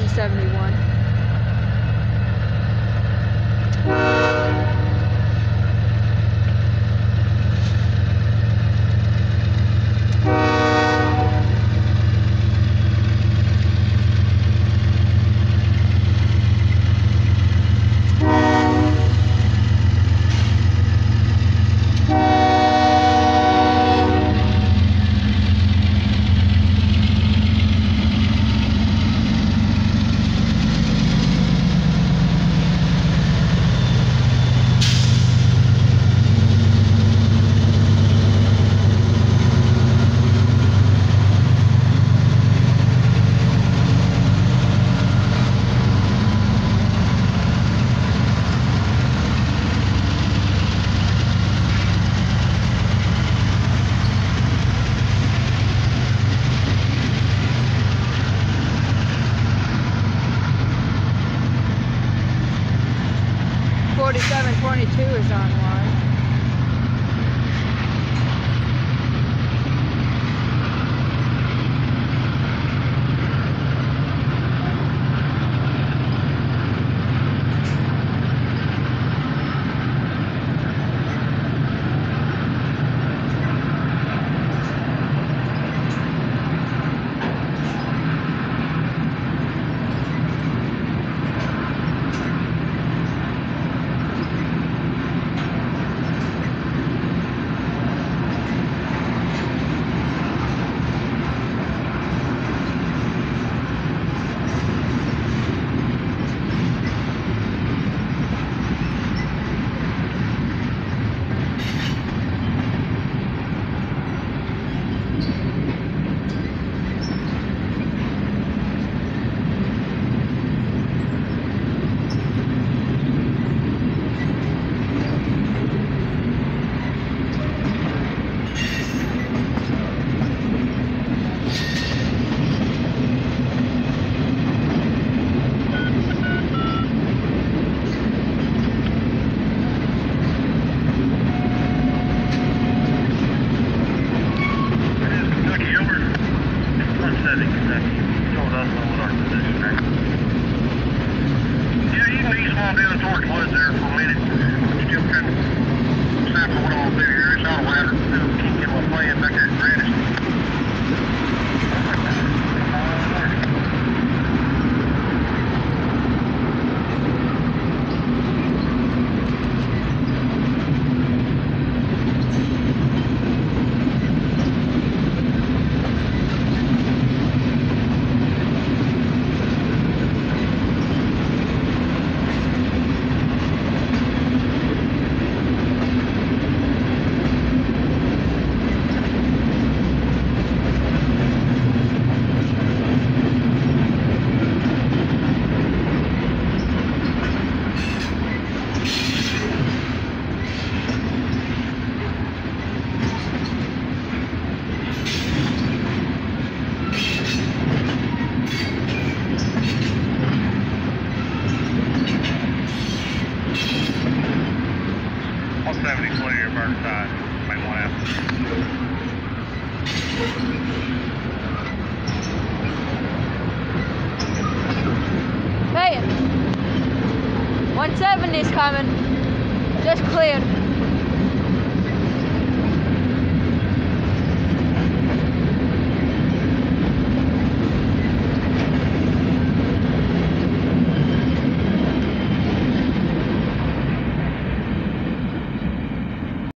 171. .4722 is online. Down towards the woods there for a minute. Still kind of sample what I'm gonna do here. It's all ladder. Keep getting my plan back there at Greenwich. Clear, burn side. Might want to. Hey, 170 is coming. Just cleared.